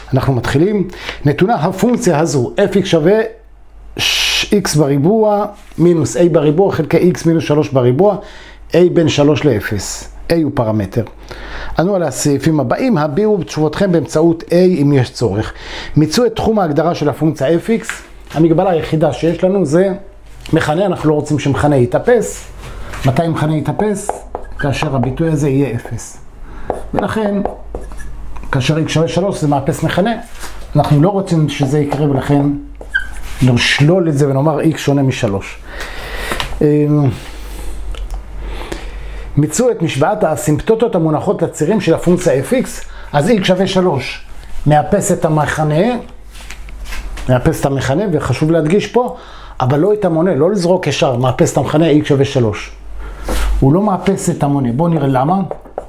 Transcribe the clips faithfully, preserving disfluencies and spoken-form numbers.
אנחנו מתחילים. נתונה הפונקציה הזו, f(x) שווה x בריבוע מינוס a בריבוע חלקי x מינוס שלוש בריבוע, a בין שלוש ל-אפס. a הוא פרמטר. ענו על הסעיפים הבאים, הביאו תשובותכם באמצעות a אם יש צורך. מיצו את תחום ההגדרה של הפונקציה f(x). המגבלה היחידה שיש לנו זה מכנה, אנחנו לא רוצים שמכנה יתאפס. מתי מכנה יתאפס? כאשר הביטוי הזה יהיה אפס. ולכן, כאשר x שווה שלוש זה מאפס מכנה. אנחנו לא רוצים שזה יקרה, ולכן נשלול את זה ונאמר x שונה משלוש. מיצו את משוואת האסימפטוטות המונחות לצירים של הפונקציה f(x). אז x שווה שלוש. מאפס את המכנה, מאפס את המכנה, וחשוב להדגיש פה, אבל לא את המונה, לא לזרוק ישר, מאפס את המכנה x שווה שלוש. הוא לא מאפס את המונה. בואו נראה למה.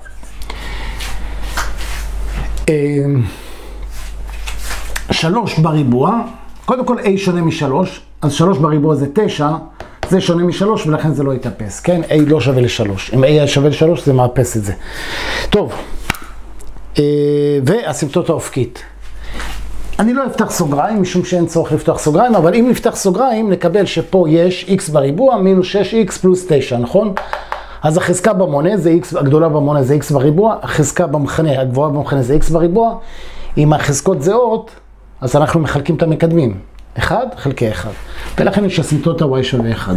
שלוש בריבוע, קודם כל a שונה משלוש, אז שלוש בריבוע זה תשע, זה שונה משלוש ולכן זה לא יתאפס, כן? a לא שווה לשלוש. אם a שווה לשלוש זה מאפס את זה. טוב, והסימפטוטה האופקית. אני לא אפתח סוגריים, משום שאין צורך לפתוח סוגריים, אבל אם נפתח סוגריים, נקבל שפה יש x בריבוע מינוס שש x פלוס תשע, נכון? אז החזקה במונה זה x, הגדולה במונה זה x בריבוע, החזקה במכנה, הגבוהה במכנה זה x בריבוע. אם החזקות זהות, אז אנחנו מחלקים את המקדמים. אחד חלקי אחד. ולכן יש אסימפטוטה y שווה אחד.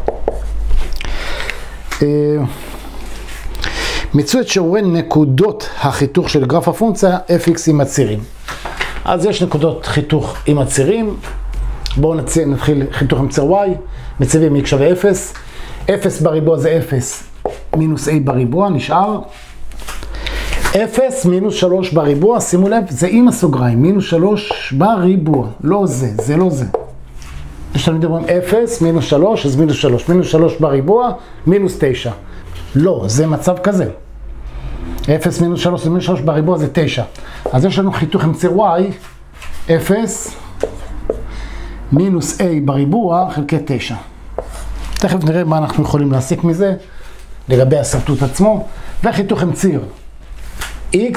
מיצו את שיעורי נקודות החיתוך של גרף הפונקציה f(x) עם הצירים. אז יש נקודות חיתוך עם הצירים. בואו נתחיל חיתוך עם ציר y. מציבים x שווה אפס. אפס בריבוע זה אפס מינוס a בריבוע, נשאר. אפס מינוס שלוש בריבוע, שימו לב, זה עם הסוגריים, מינוס שלוש בריבוע. לא זה, זה לא זה. יש לנו מדברים אפס מינוס שלוש, אז מינוס שלוש. מינוס שלוש בריבוע, מינוס תשע. לא, זה מצב כזה. אפס מינוס שלוש, מינוס שלוש בריבוע זה תשע. אז יש לנו חיתוך עם ציר y, אפס מינוס a בריבוע חלקי תשע. תכף נראה מה אנחנו יכולים להסיק מזה לגבי השרטוט עצמו. וחיתוך עם ציר x,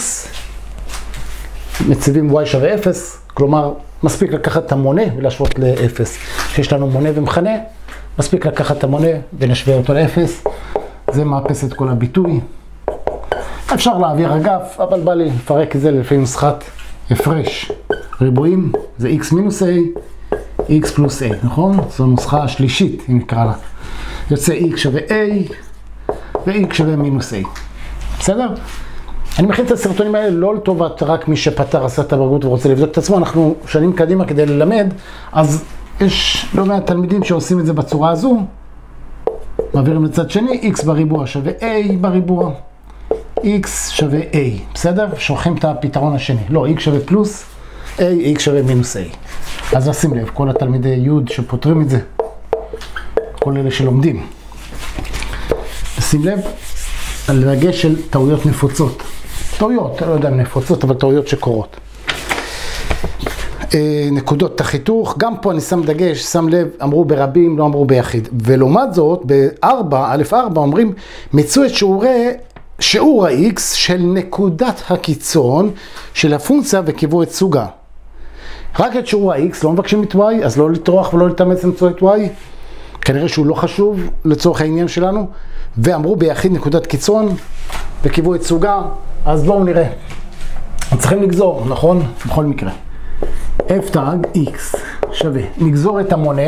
מציבים y שווה אפס, כלומר מספיק לקחת את המונה ולהשוות ל-אפס. כשיש לנו מונה ומכנה, מספיק לקחת את המונה ונשווה אותו ל-אפס. זה מאפס את כל הביטוי. אפשר להעביר אגף, אבל בא לי לפרק את זה לפי נוסחת הפרש ריבועים. זה x מינוס a, x פלוס a, נכון? זו נוסחה השלישית, אם נקרא לה. יוצא x שווה a ו-x שווה מינוס a. בסדר? אני מכין את הסרטונים האלה לא לטובת רק מי שפתר עשה את הבגרות ורוצה לבדוק את עצמו. אנחנו שנים קדימה כדי ללמד, אז יש לא מעט תלמידים שעושים את זה בצורה הזו. מעבירים לצד שני, x בריבוע שווה a בריבוע. x שווה a, בסדר? שולחים את הפתרון השני. לא, x שווה פלוס a, x שווה מינוס a. אז נשים לב, כל התלמידי י' שפותרים את זה, כל אלה שלומדים. שים לב על דגש של טעויות נפוצות. טעויות, לא יודע אם נפוצות, אבל טעויות שקורות. נקודות החיתוך, גם פה אני שם דגש, שם לב, אמרו ברבים, לא אמרו ביחיד. ולעומת זאת, ב-ארבע, א' ארבע, אומרים, מיצו את שיעורי, שיעור ה-x של נקודת הקיצון של הפונקציה וקיוו את סוגה. רק את שיעור ה-x, לא מבקשים את y, אז לא לטרוח ולא לתאמץ למצוא את y. כנראה שהוא לא חשוב לצורך העניין שלנו. ואמרו ביחיד נקודת קיצון וקיוו את סוגה. אז בואו נראה. צריכים לגזור, נכון? בכל מקרה. f תג x שווה. נגזור את המונה.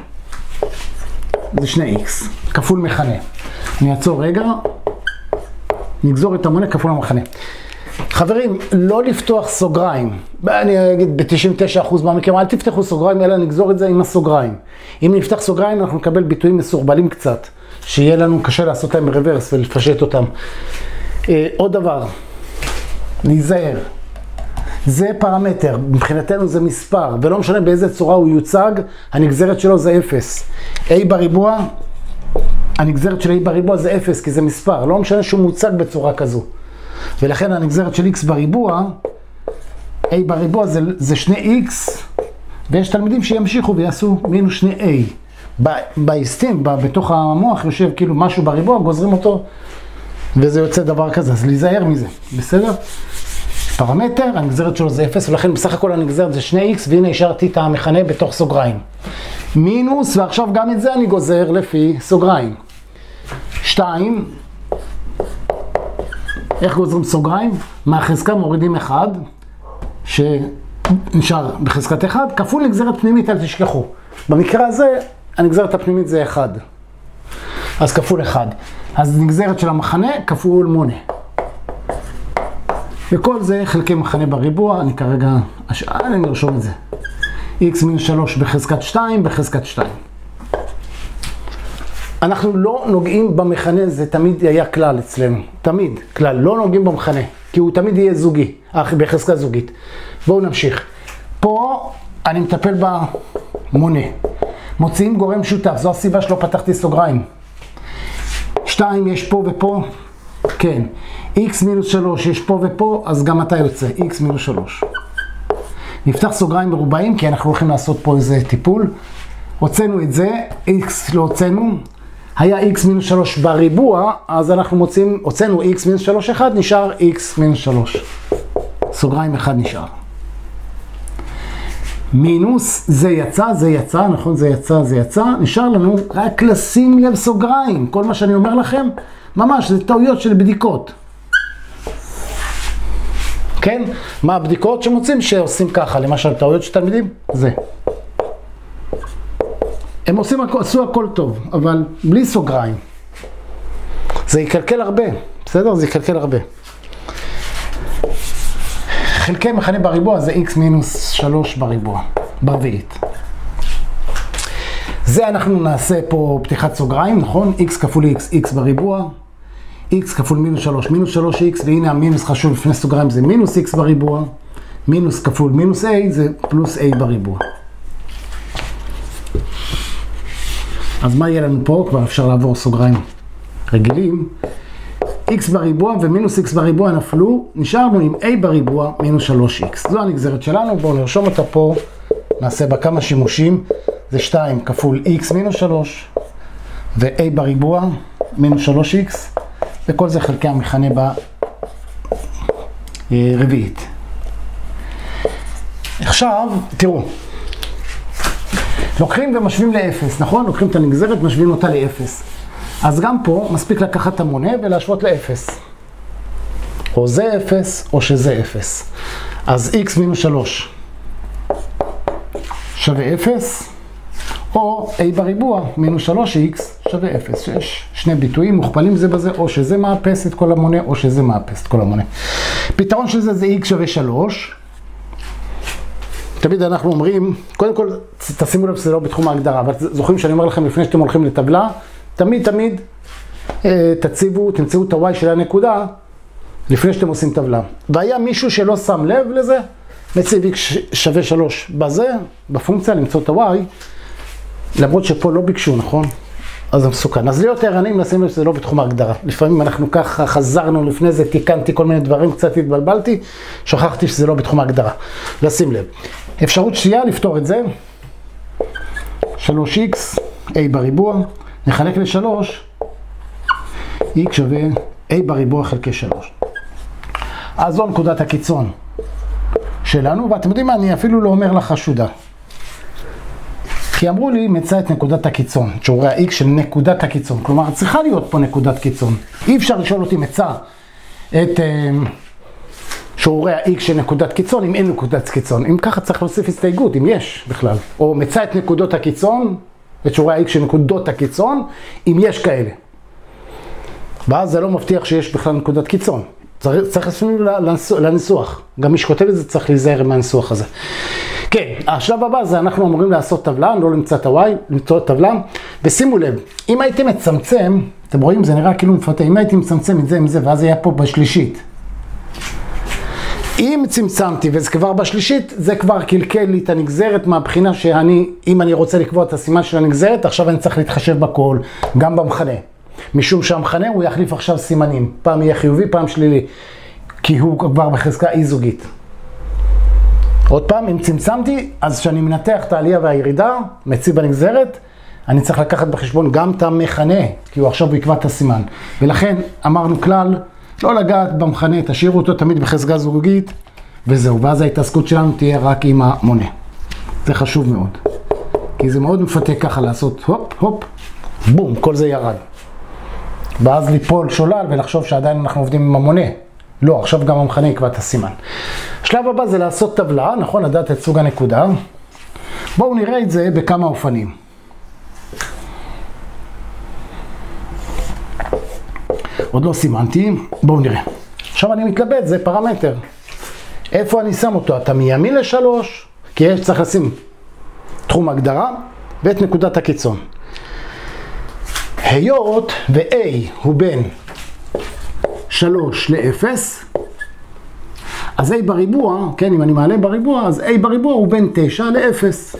זה שני x. כפול מכנה. אני אעצור רגע. נגזור את המונה כפול המכנה. חברים, לא לפתוח סוגריים. אני אגיד ב-תשעים ותשעה אחוז מהמקרים, אל תפתחו סוגריים, אלא נגזור את זה עם הסוגריים. אם נפתח סוגריים, אנחנו נקבל ביטויים מסורבלים קצת, שיהיה לנו קשה לעשות להם רוורס ולפשט אותם. אה, עוד דבר, להיזהר. זה פרמטר, מבחינתנו זה מספר, ולא משנה באיזה צורה הוא יוצג, הנגזרת שלו זה אפס. a בריבוע, הנגזרת של a בריבוע זה אפס, כי זה מספר, לא משנה שהוא מוצג בצורה כזו. ולכן הנגזרת של x בריבוע, a בריבוע זה, זה שני x, ויש תלמידים שימשיכו ויעשו מינוס שני a. באסטים, בתוך המוח יושב כאילו משהו בריבוע, גוזרים אותו, וזה יוצא דבר כזה, אז להיזהר מזה, בסדר? פרמטר, הנגזרת שלו זה אפס, ולכן בסך הכל הנגזרת זה שני איקס, והנה השארתי את המכנה בתוך סוגריים. מינוס, ועכשיו גם את זה אני גוזר לפי סוגריים. שתיים, איך גוזרים סוגריים? מהחזקה מורידים אחד, שנשאר בחזקת אחד, כפול נגזרת פנימית, אל תשכחו. במקרה הזה, הנגזרת הפנימית זה אחד. אז כפול אחד. אז נגזרת של המחנה כפול מונה. וכל זה חלקי מחנה בריבוע, אני כרגע, אני נרשום את זה. x מינוס שלוש בחזקת שתיים בחזקת שתיים. אנחנו לא נוגעים במכנה, זה תמיד היה כלל אצלנו. תמיד, כלל, לא נוגעים במכנה, כי הוא תמיד יהיה זוגי, בחזקה זוגית. בואו נמשיך. פה אני מטפל במונה. מוציאים גורם שותף, זו הסיבה שלא פתחתי סוגריים. שתיים יש פה ופה, כן. x מינוס שלוש יש פה ופה, אז גם אתה יוצא, x מינוס שלוש. נפתח סוגריים מרובעים, כי אנחנו הולכים לעשות פה איזה טיפול. הוצאנו את זה, x לא הוצאנו. היה x מינוס שלוש בריבוע, אז אנחנו מוצאים, הוצאנו x מינוס שלוש אחד, נשאר x מינוס שלוש. סוגריים אחד נשאר. מינוס, זה יצא, זה יצא, נכון, זה יצא, זה יצא. נשאר לנו רק לשים לב סוגריים. כל מה שאני אומר לכם, ממש, זה טעויות של בדיקות. כן? מה הבדיקות שמוצאים שעושים ככה? למשל, טעויות של תלמידים? זה. הם עושים, עשו הכל טוב, אבל בלי סוגריים. זה יקלקל הרבה, בסדר? זה יקלקל הרבה. חלקי מכנה בריבוע זה x מינוס שלוש בריבוע, ברביעית. זה אנחנו נעשה פה פתיחת סוגריים, נכון? x כפול x, x בריבוע. x כפול מינוס שלוש, מינוס שלוש x, והנה המינוס חשוב לפני סוגריים זה מינוס x בריבוע. מינוס כפול מינוס a זה פלוס a בריבוע. אז מה יהיה לנו פה? כבר אפשר לעבור סוגריים רגילים. x בריבוע ומינוס x בריבוע נפלו, נשארנו עם a בריבוע מינוס שלוש x. זו הנגזרת שלנו, בואו נרשום אותה פה, נעשה בה כמה שימושים. זה שתיים כפול x מינוס שלוש ו-a בריבוע מינוס שלוש x, וכל זה חלקי המכנה ברביעית. עכשיו, תראו, לוקחים ומשווים לאפס, נכון? לוקחים את הנגזרת, משווים אותה לאפס. אז גם פה מספיק לקחת את המונה ולהשוות לאפס. או זה אפס, או שזה אפס. אז x מינוס שלוש שווה אפס, או a בריבוע מינוס שלוש x שווה אפס. יש שני ביטויים מוכפלים זה בזה, או שזה מאפס את כל המונה, או שזה מאפס את כל המונה. פתרון של זה זה x שווה שלוש. תמיד אנחנו אומרים, קודם כל תשימו לב שזה לא בתחום ההגדרה, אבל זוכרים שאני אומר לכם לפני שאתם הולכים לטבלה, תמיד תמיד תציבו, תמצאו את ה-y של הנקודה לפני שאתם עושים טבלה. והיה מישהו שלא שם לב לזה, מציב x שווה שלוש בזה, בפונקציה, למצוא את ה-y, למרות שפה לא ביקשו, נכון? אז זה מסוכן. אז להיות ערניים, נשים לב שזה לא בתחום ההגדרה. לפעמים אנחנו ככה חזרנו לפני זה, תיקנתי כל מיני דברים, קצת התבלבלתי, שכחתי שזה לא בתחום ההגדרה. לשים לב. אפשרות שנייה לפתור את זה, שלוש x, a בריבוע, נחלק לשלוש, x שווה a בריבוע חלקי שלוש. אז זו נקודת הקיצון שלנו, ואתם יודעים מה, אני אפילו לא אומר לך חשודה. כי אמרו לי, מצא את נקודת הקיצון, שיעורי ה-x של נקודת הקיצון. כלומר, צריכה להיות פה נקודת קיצון. אי אפשר לשאול אותי, מצא את שיעורי ה-x של נקודת קיצון, אם אין נקודת קיצון. אם ככה צריך להוסיף הסתייגות, אם יש בכלל. או מצא את נקודות הקיצון, את שיעורי ה-x של נקודות הקיצון, אם יש כאלה. ואז זה לא מבטיח שיש בכלל נקודת קיצון. צריך, צריך לשים לניסוח. גם מי שכותב את זה צריך להיזהר מהניסוח הזה. כן, השלב הבא זה אנחנו אמורים לעשות טבלה, לא למצוא את ה-y, למצוא את טבלה. ושימו לב, אם הייתי מצמצם, אתם רואים, זה נראה כאילו מפתה, אם הייתי מצמצם את זה עם זה, ואז היה פה בשלישית. אם צמצמתי וזה כבר בשלישית, זה כבר קלקל לי את הנגזרת מהבחינה שאני, אם אני רוצה לקבוע את הסימן של הנגזרת, עכשיו אני צריך להתחשב בכל, גם במחנה. משום שהמחנה הוא יחליף עכשיו סימנים, פעם יהיה חיובי, פעם שלילי, כי הוא כבר בחזקה אי זוגית. עוד פעם, אם צמצמתי, אז כשאני מנתח את העלייה והירידה, מציב בנגזרת, אני צריך לקחת בחשבון גם את המכנה, כי הוא עכשיו יקבע את הסימן. ולכן אמרנו כלל, לא לגעת במכנה, תשאירו אותו תמיד בחזקה זוגית, וזהו, ואז ההתעסקות שלנו תהיה רק עם המונה. זה חשוב מאוד. כי זה מאוד מפתה ככה לעשות הופ, הופ, בום, כל זה ירד. ואז ליפול שולל ולחשוב שעדיין אנחנו עובדים עם המונה. לא, עכשיו גם המכנה יקבע את הסימן. השלב הבא זה לעשות טבלה, נכון? לדעת את סוג הנקודה. בואו נראה את זה בכמה אופנים. עוד לא סימנתי, בואו נראה. עכשיו אני מתלבט, זה פרמטר. איפה אני שם אותו? אתה מימין לשלוש, כי יש צריך לשים תחום הגדרה ואת נקודת הקיצון. היות ו-A הוא בין שלוש ל-אפס, אז A בריבוע, כן, אם אני מעלה בריבוע, אז A בריבוע הוא בין תשע ל-אפס.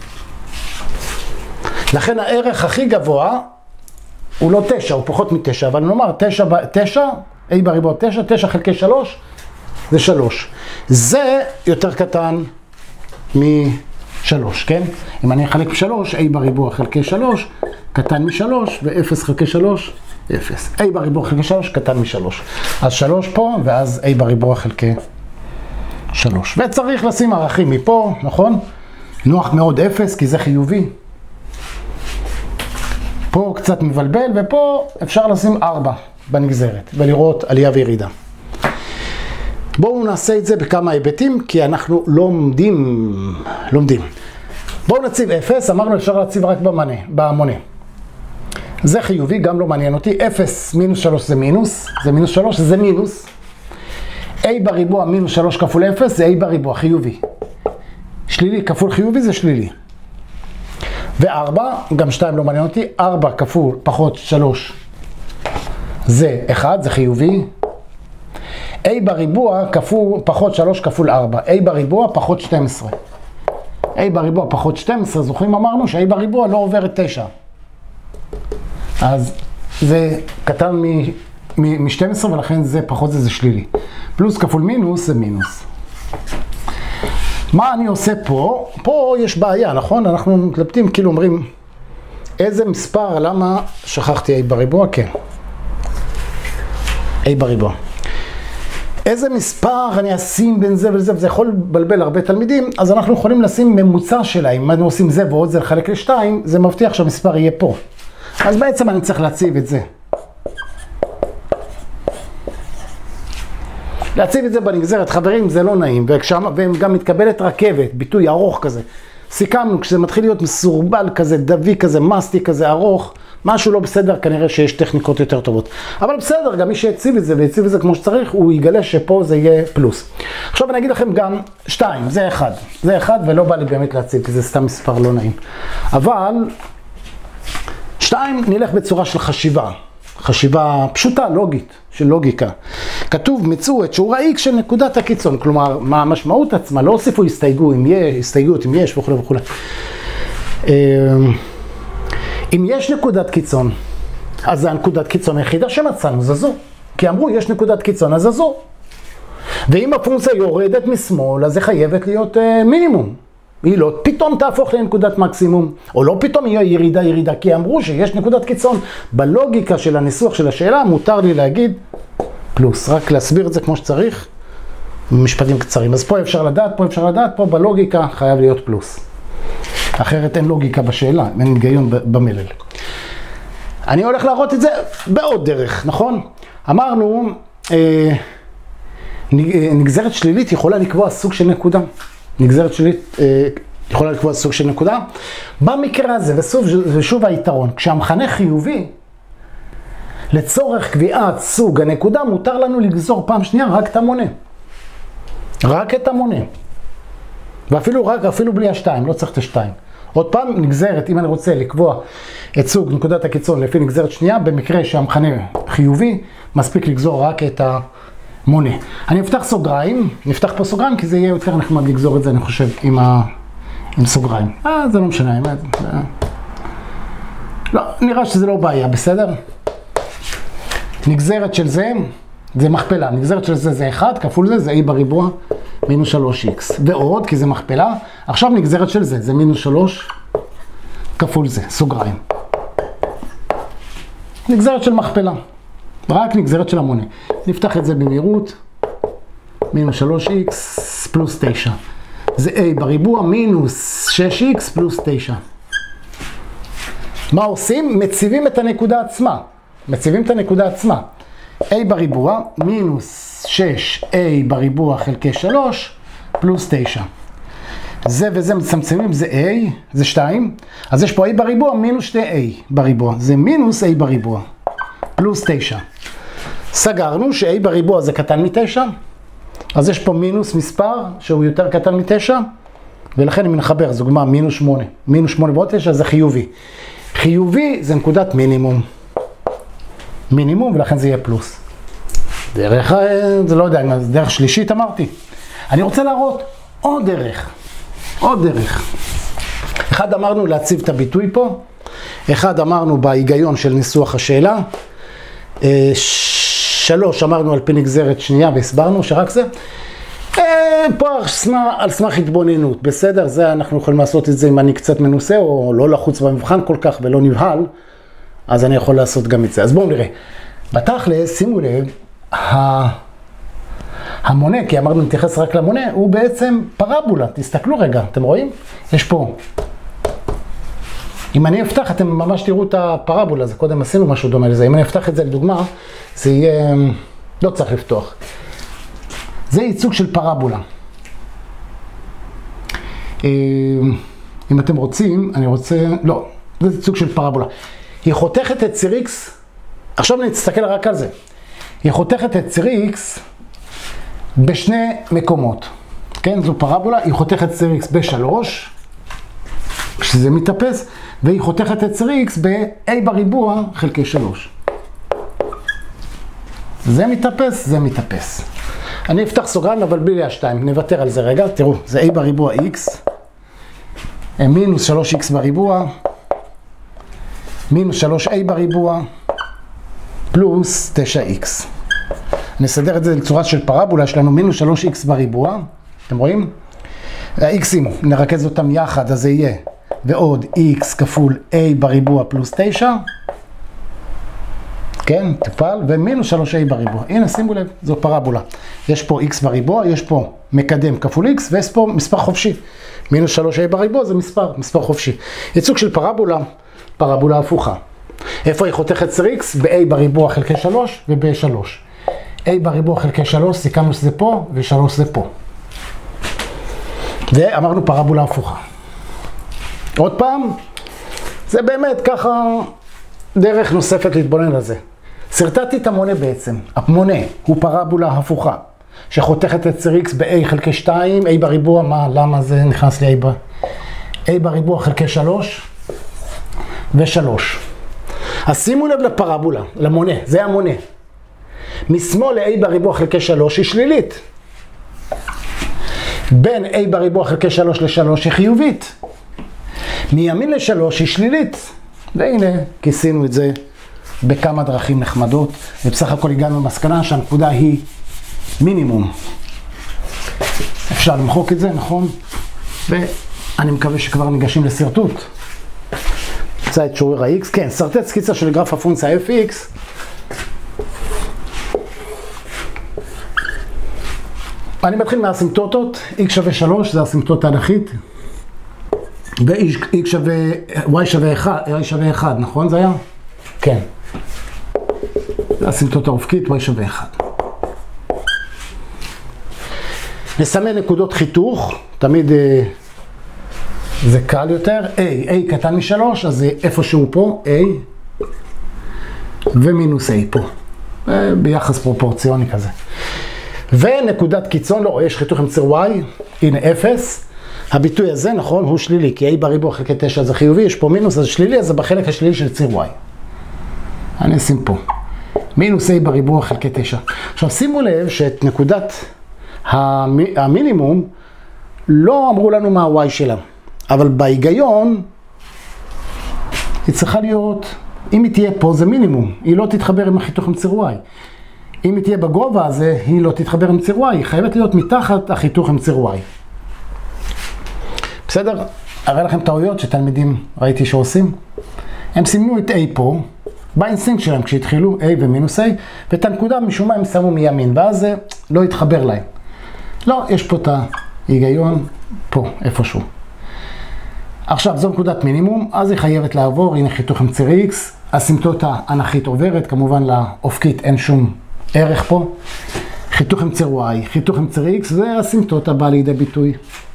לכן הערך הכי גבוה הוא לא תשע, הוא פחות מתשע, אבל נאמר תשע, תשע, A בריבוע תשע, תשע חלקי שלוש, זה שלוש. זה יותר קטן מ-שלוש, כן? אם אני אחלק ב-שלוש, A בריבוע חלקי שלוש, קטן מ-שלוש, ו-אפס חלקי שלוש, אפס. A בריבוע חלקי שלוש, קטן מ-שלוש. אז שלוש פה, ואז A בריבוע חלקי שלוש. וצריך לשים ערכים מפה, נכון? נוח מאוד אפס, כי זה חיובי. פה קצת מבלבל, ופה אפשר לשים ארבע בנגזרת, ולראות עלייה וירידה. בואו נעשה את זה בכמה היבטים, כי אנחנו לומדים, לומדים. בואו נציב אפס, אמרנו אפשר להציב רק במונה, במונה. זה חיובי, גם לא מעניין אותי. אפס מינוס שלוש זה מינוס, זה מינוס שלוש, זה מינוס. A בריבוע מינוס שלוש כפול אפס זה A בריבוע, חיובי. שלילי כפול חיובי זה שלילי. ו-ארבע, גם שתיים לא מעניין אותי, ארבע כפול פחות שלוש זה אחד, זה חיובי. A בריבוע כפול פחות שלוש כפול ארבע, A בריבוע פחות שתים עשרה. A בריבוע פחות שתים עשרה, זוכרים אמרנו ש-A בריבוע לא עובר את תשע. אז זה קטן מ-שתים עשרה ולכן זה פחות זה, זה שלילי. פלוס כפול מינוס זה מינוס. מה אני עושה פה? פה יש בעיה, נכון? אנחנו מתלבטים, כאילו אומרים, איזה מספר, למה שכחתי A בריבוע? כן. A בריבוע. איזה מספר אני אשים בין זה ולזה, וזה יכול לבלבל הרבה תלמידים, אז אנחנו יכולים לשים ממוצע שלהם. אם אנחנו עושים זה ועוד זה לחלק לשתיים, זה מבטיח שהמספר יהיה פה. אז בעצם אני צריך להציב את זה. להציב את זה בנגזרת, חברים, זה לא נעים, וגם מתקבלת רכבת, ביטוי ארוך כזה. סיכמנו, כשזה מתחיל להיות מסורבל כזה, דבי כזה, מסטי כזה, ארוך, משהו לא בסדר, כנראה שיש טכניקות יותר טובות. אבל בסדר, גם מי שהציב את זה והציב את זה כמו שצריך, הוא יגלה שפה זה יהיה פלוס. עכשיו אני אגיד לכם גם שתיים, זה אחד. זה אחד ולא בא לי באמת להציב, כי זה סתם מספר לא נעים. אבל שתיים נלך בצורה של חשיבה. חשיבה פשוטה, לוגית, של לוגיקה. כתוב, מצאו את שיעור ה-X של נקודת הקיצון. כלומר, מה המשמעות עצמה? לא הוסיפו הסתייגות, אם יש, הסתייגות, אם יש וכו' וכו'. אם יש נקודת קיצון, אז זה הנקודת קיצון היחידה שמצאנו, זה זו. כי אמרו, יש נקודת קיצון, אז זה זו. ואם הפונקציה יורדת משמאל, אז זה חייבת להיות uh, מינימום. היא לא פתאום תהפוך לנקודת מקסימום, או לא פתאום יהיה ירידה ירידה, כי אמרו שיש נקודת קיצון. בלוגיקה של הניסוח של השאלה, מותר לי להגיד פלוס. רק להסביר את זה כמו שצריך, במשפטים קצרים. אז פה אפשר לדעת, פה אפשר לדעת, פה בלוגיקה חייב להיות פלוס. אחרת אין לוגיקה בשאלה, אין היגיון במלל. אני הולך להראות את זה בעוד דרך, נכון? אמרנו, אה, נגזרת שלילית יכולה לקבוע סוג של נקודה. נגזרת שלילית אה, יכולה לקבוע סוג של נקודה. במקרה הזה, ושוב, ושוב היתרון, כשהמכנה חיובי, לצורך קביעת סוג הנקודה, מותר לנו לגזור פעם שנייה רק את המונה. רק את המונה. ואפילו רק, אפילו בלי השתיים, לא צריך את השתיים. עוד פעם, נגזרת, אם אני רוצה לקבוע את סוג נקודת הקיצון לפי נגזרת שנייה, במקרה שהמכנה חיובי, מספיק לגזור רק את המונה. אני אפתח סוגריים, נפתח פה סוגריים, כי זה יהיה יותר נחמד לגזור את זה, אני חושב, עם, ה... עם סוגריים. אה, זה לא משנה, האמת. לא, נראה שזה לא בעיה, בסדר? נגזרת של זה, זה מכפלה. נגזרת של זה זה אחד, כפול זה, זה A בריבוע, מינוס שלוש איקס. ועוד, כי זה מכפלה. עכשיו נגזרת של זה, זה מינוס שלוש, כפול זה, סוגריים. נגזרת של מכפלה. רק נגזרת של המונה. נפתח את זה במהירות. מינוס שלוש איקס פלוס תשע. זה a בריבוע מינוס שש איקס פלוס תשע. מה עושים? מציבים את הנקודה עצמה. מציבים את הנקודה עצמה. a בריבוע מינוס שש a בריבוע חלקי שלוש פלוס תשע. זה וזה מצמצמים, זה a, זה שתיים. אז יש פה a בריבוע מינוס שתי a בריבוע. זה מינוס a בריבוע פלוס תשע. סגרנו ש-a בריבוע זה קטן מתשע. אז יש פה מינוס מספר שהוא יותר קטן מתשע. ולכן אם נחבר, זו גמר מינוס שמונה. מינוס שמונה ועוד תשע זה חיובי. חיובי זה נקודת מינימום. מינימום ולכן זה יהיה פלוס. דרך, זה לא יודע, דרך שלישית אמרתי. אני רוצה להראות עוד דרך. עוד דרך. אחד אמרנו להציב את הביטוי פה. אחד אמרנו בהיגיון של ניסוח השאלה. שלוש אמרנו על פי נגזרת שנייה והסברנו שרק זה. פה על סמך התבוננות, בסדר? זה אנחנו יכולים לעשות את זה אם אני קצת מנוסה או לא לחוץ במבחן כל כך ולא נבהל, אז אני יכול לעשות גם את זה. אז בואו נראה. בתכל'ס, שימו לב, המונה, כי אמרנו נתייחס רק למונה, הוא בעצם פרבולה. תסתכלו רגע, אתם רואים? יש פה. אם אני אפתח, אתם ממש תראו את הפרבולה, זה קודם עשינו משהו דומה לזה. אם אני אפתח את זה לדוגמה, זה יהיה, לא צריך לפתוח. זה ייצוג של פרבולה. אם אתם רוצים, אני רוצה, לא, זה ייצוג של פרבולה. היא חותכת את ציר X, עכשיו נסתכל רק על זה. היא חותכת את ציר X בשני מקומות. כן, זו פרבולה, היא חותכת ציר X בשלוש, כשזה מתאפס, והיא חותכת את ציר X ב-a בריבוע חלקי שלוש. זה מתאפס, זה מתאפס. אני אפתח סוגריים, אבל בלי השתיים, נוותר על זה רגע. תראו, זה a בריבוע x, מינוס שלוש איקס בריבוע, מינוס שלוש a בריבוע, פלוס תשע איקס. נסדר את זה לצורה של פרבולה, יש לנו מינוס שלוש איקס בריבוע, אתם רואים? ה-x'ים, נרכז אותם יחד, אז זה יהיה, ועוד x כפול a בריבוע פלוס תשע, כן, טפל, ומינוס שלוש a בריבוע. הנה, שימו לב, זו פרבולה. יש פה x בריבוע, יש פה מקדם כפול x, ויש פה מספר חופשי. מינוס שלוש a בריבוע זה מספר, מספר חופשי. ייצוג של פרבולה, פרבולה הפוכה. איפה היא חותכת ציר x? ב-a בריבוע חלקי שלוש וב שלוש. a בריבוע חלקי שלוש, סיכמנו שזה פה, ו-שלוש זה פה. ואמרנו פרבולה הפוכה. עוד פעם, זה באמת ככה דרך נוספת להתבונן על זה. סרטטתי את המונה בעצם. המונה הוא פרבולה הפוכה, שחותכת את ציר x ב-a חלקי שתיים, a בריבוע, מה, למה זה נכנס לי a ב... a בריבוע חלקי שלוש ו-שלוש. אז שימו לב לפרבולה, למונה, זה המונה. משמאל ל-a בריבוע חלקי שלוש היא שלילית. בין a בריבוע חלקי שלוש ל-שלוש היא חיובית. מימין ל-שלוש היא שלילית. והנה, כיסינו את זה בכמה דרכים נחמדות, ובסך הכל הגענו למסקנה שהנקודה היא מינימום. אפשר למחוק את זה, נכון? ואני מקווה שכבר ניגשים לסרטוט. נמצא את שורר ה-x, כן, סרטט סקיצה של גרף הפונקציה f(x). אני מתחיל מהאסימפטוטות, x שווה שלוש, זה האסימפטוטה האנכית. ו-x שווה, y שווה אחד, y שווה אחד, נכון זה היה? כן. זה האסימפטוטה האופקית, y שווה אחד. נסמן נקודות חיתוך, תמיד זה קל יותר. a, a קטן משלוש, אז זה איפשהו פה, a, ומינוס a פה. ביחס פרופורציוני כזה. ונקודת קיצון, לא, יש חיתוך עם ציר y, הנה אפס. הביטוי הזה, נכון, הוא שלילי, כי a בריבוע חלקי תשע זה חיובי, יש פה מינוס, אז שלילי, אז זה בחלק השלילי של ציר y. אני אשים פה. מינוס a בריבוע חלקי תשע. עכשיו, שימו לב שאת נקודת המינימום, לא אמרו לנו מה ה-y שלה. אבל בהיגיון, היא צריכה להיות, אם היא תהיה פה, זה מינימום. היא לא תתחבר עם החיתוך עם ציר y. אם היא תהיה בגובה הזה, היא לא תתחבר עם ציר y. היא חייבת להיות מתחת החיתוך עם ציר y. בסדר? אראה לכם טעויות שתלמידים ראיתי שעושים. הם סימנו את a פה, באינסטינקט שלהם כשהתחילו, a ומינוס a, ואת הנקודה משום מה הם שמו מימין, ואז זה לא יתחבר להם. לא, יש פה את ההיגיון, פה, איפשהו. עכשיו, זו נקודת מינימום, אז היא חייבת לעבור, הנה חיתוך עם ציר X, הסימפטוטה האנכית עוברת, כמובן לאופקית אין שום ערך פה. חיתוך עם ציר Y, חיתוך עם ציר X, זה הסימפטוטה באה לידי ביטוי.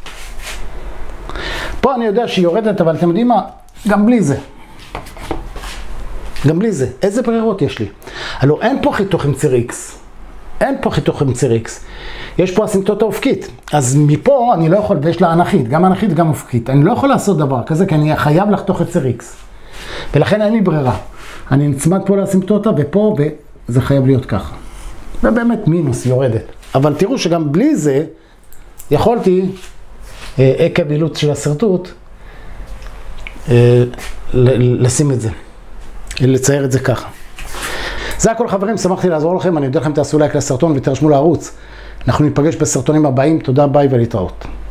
פה אני יודע שהיא יורדת, אבל אתם יודעים מה? גם בלי זה. גם בלי זה. איזה ברירות יש לי? הלוא אין פה חיתוך עם ציר X. אין פה חיתוך עם ציר X. יש פה הסימפטוטה האופקית. אז מפה אני לא יכול, ויש לה אנכית, גם אנכית גם אופקית. אני לא יכול לעשות דבר כזה, כי אני חייב לחתוך את ציר X. ולכן אין לי ברירה. אני נצמד פה לסימפטוטה ופה, וזה חייב להיות ככה. ובאמת מינוס יורדת. אבל תראו שגם בלי זה, יכולתי, עקב אילוץ של השרטוט, לשים את זה. לצייר את זה ככה. זה הכל חברים, שמחתי לעזור לכם. אני יודע לכם, תעשו לייק לסרטון ותרשמו לערוץ. אנחנו ניפגש בסרטונים הבאים. תודה, ביי ולהתראות.